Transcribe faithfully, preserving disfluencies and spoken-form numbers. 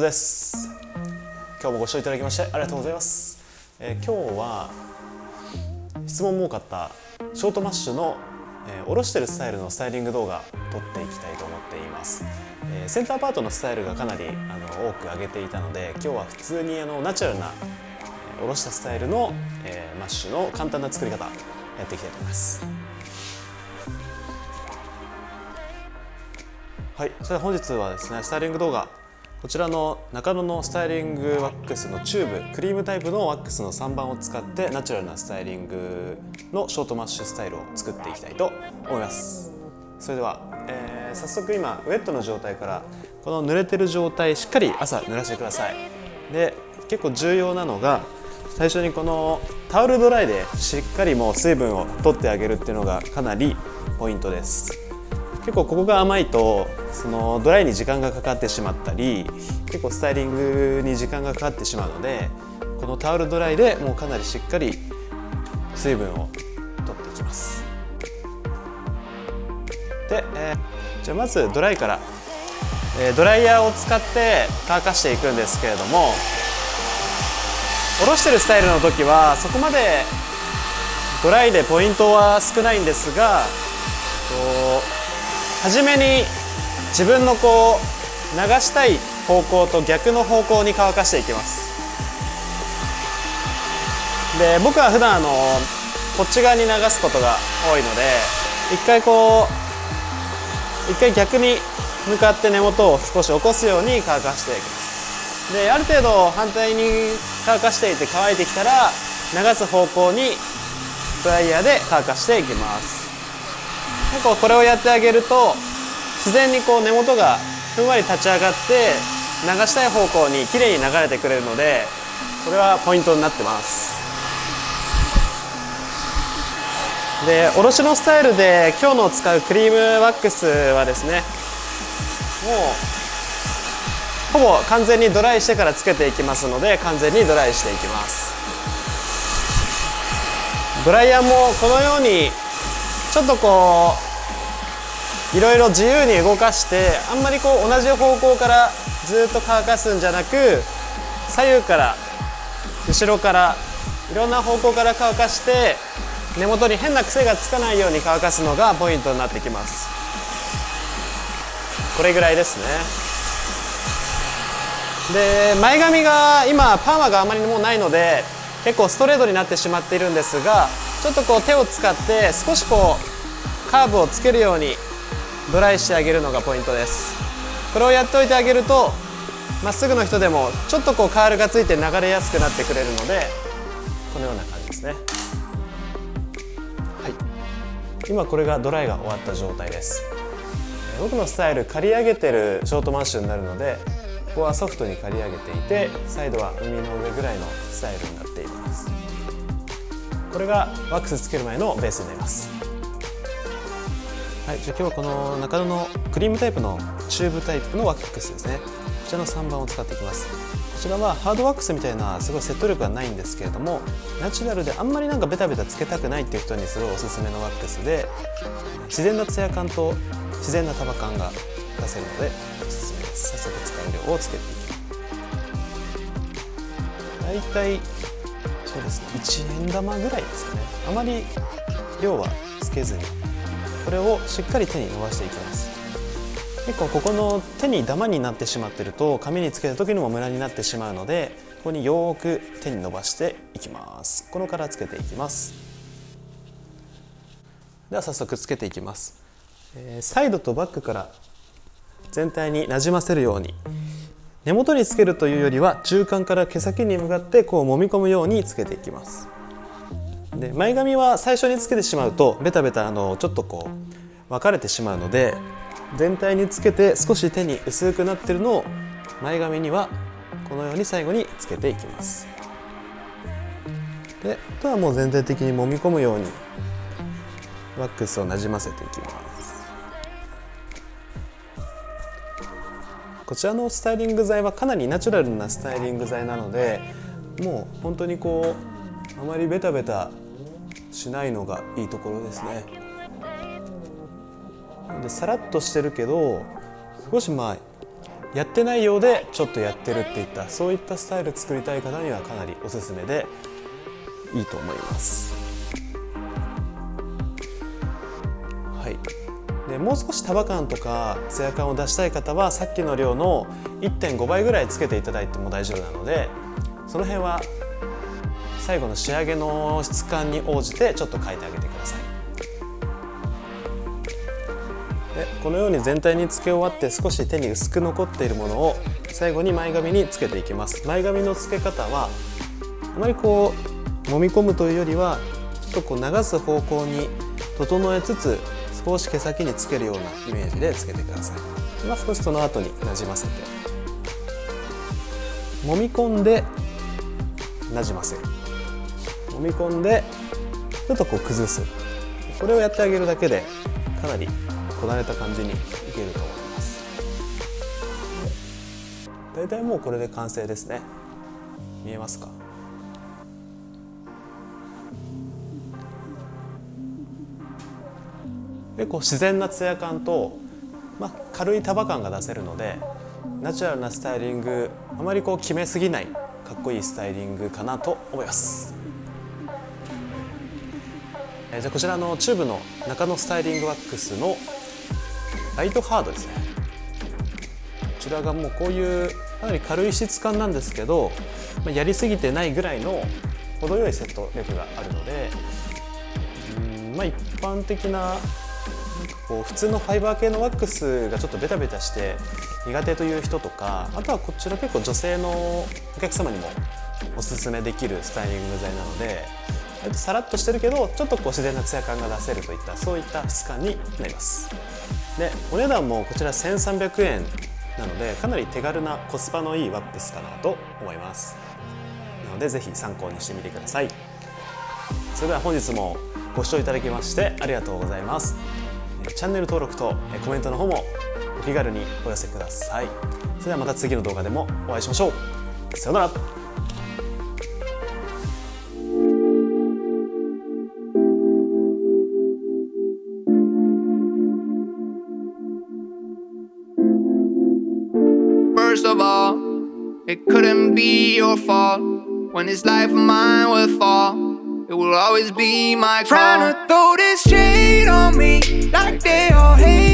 です。今日もご視聴いただきましてありがとうございます。えー、今日は質問も多かったショートマッシュの、えー、下ろしてるスタイルのスタイリング動画撮っていきたいと思っています。えー、センターパートのスタイルがかなりあの多く上げていたので、今日は普通にあのナチュラルな、えー、下ろしたスタイルの、えー、マッシュの簡単な作り方やっていきたいと思います。はい、それでは本日はですね、スタイリング動画、こちらの中野のスタイリングワックスのチューブクリームタイプのワックスのさんばんを使ってナチュラルなスタイリングのショートマッシュスタイルを作っていきたいと思います。それでは、えー、早速今ウェットの状態からこの濡れてる状態しっかり朝濡らしてください。で、結構重要なのが最初にこのタオルドライでしっかりもう水分を取ってあげるっていうのがかなりポイントです。結構ここが甘いとそのドライに時間がかかってしまったり、結構スタイリングに時間がかかってしまうので、このタオルドライでもうかなりしっかり水分を取っていきます。で、えー、じゃあまずドライから、えー、ドライヤーを使って乾かしていくんですけれども、下ろしてるスタイルの時はそこまでドライでポイントは少ないんですが、こう初めに自分のこう流したい方向と逆の方向に乾かしていきます。で、僕は普段あのこっち側に流すことが多いので、一回こう一回逆に向かって根元を少し起こすように乾かしていきます。で、ある程度反対に乾かしていて乾いてきたら流す方向にドライヤーで乾かしていきます。結構これをやってあげると自然にこう根元がふんわり立ち上がって流したい方向にきれいに流れてくれるので、これはポイントになってます。で、おろしのスタイルで今日の使うクリームワックスはですね、もうほぼ完全にドライしてからつけていきますので、完全にドライしていきます。ドライヤーもこのようにちょっとこういろいろ自由に動かして、あんまりこう同じ方向からずっと乾かすんじゃなく、左右から後ろからいろんな方向から乾かして根元に変な癖がつかないように乾かすのがポイントになってきます。これぐらいですね。で、前髪が今パーマがあまりにもないので結構ストレートになってしまっているんですが、ちょっとこう手を使って少しこうカーブをつけるようにドライしてあげるのがポイントです。これをやっておいてあげるとまっすぐの人でもちょっとこうカールがついて流れやすくなってくれるので、このような感じですね。はい、今これがドライが終わった状態です。僕のスタイル刈り上げてるショートマッシュになるので、ここはソフトに刈り上げていて、サイドは耳の上ぐらいのスタイルになっています。これがワックスつける前のベースになります。はい、じゃあ今日はこの中野のクリームタイプのチューブタイプのワックスですね。こちらのさんばんを使っていきます。こちらはハードワックスみたいなすごい説得力はないんですけれども、ナチュラルであんまりなんかベタベタつけたくないっていう人にすごいおすすめのワックスで、自然なツヤ感と自然な束感が出せるのでおすすめです。早速使う量をつけていきます。だいたいそうですね、いちえん玉ぐらいですかね。あまり量はつけずにこれをしっかり手に伸ばしていきます。結構ここの手にダマになってしまっていると髪につけた時にもムラになってしまうので、ここによーく手に伸ばしていきます。このからつけていきます。では早速つけていきます。えー、サイドとバックから全体になじませるように、根元につけるというよりは中間から毛先に向かってこう揉み込むようにつけていきます。で、前髪は最初につけてしまうとベタベタあのちょっとこう分かれてしまうので、全体につけて少し手に薄くなっているのを前髪にはこのように最後につけていきます。で、あとはもう全体的に揉み込むようにワックスをなじませていきます。こちらのスタイリング剤はかなりナチュラルなスタイリング剤なので、もう本当にこうあまりベタベタしないのがいいところですね。で、さらっとしてるけど少しまあやってないようでちょっとやってるっていった、そういったスタイル作りたい方にはかなりおすすめでいいと思います。はい、でもう少し束感とかツヤ感を出したい方はさっきの量の いってんご 倍ぐらいつけていただいても大丈夫なので、その辺は最後の仕上げの質感に応じてちょっと変えてあげてください。でこのように全体につけ終わって少し手に薄く残っているものを最後に前髪につけていきます。前髪のつけ方はあまりこう揉み込むというよりはちょっとこう流す方向に整えつつ少し毛先につけるようなイメージでつけてください。まあ、少しその後になじませて揉み込んでなじませる、揉み込んでちょっとこう崩す、これをやってあげるだけでかなりこなれた感じにいけると思います。だいたいもうこれで完成ですね。見えますか？結構自然なツヤ感と、まあ、軽い束感が出せるのでナチュラルなスタイリング、あまりこう決めすぎないかっこいいスタイリングかなと思います。えー、じゃあこちらのチューブの中のスタイリングワックスのライトハードですね。こちらがもうこういうかなり軽い質感なんですけど、まあ、やりすぎてないぐらいの程よいセット力があるので、うん、まあ一般的ななんかこう普通のファイバー系のワックスがちょっとベタベタして苦手という人とか、あとはこちら結構女性のお客様にもおすすめできるスタイリング剤なので、割とさらっとしてるけどちょっとこう自然なツヤ感が出せるといった、そういった質感になります。でお値段もこちらせんさんびゃくえんなのでかなり手軽なコスパのいいワックスかなと思います。なのでぜひ参考にしてみてください。それでは本日もご視聴いただきましてありがとうございます。チャンネル登録とコメントの方もお気軽にお寄せください。それではまた次の動画でもお会いしましょう。さようなら。 First of all, it couldn't be your fault. When this life of mine would fall, it will always be my call. Trying to throw this shade on me like they all hate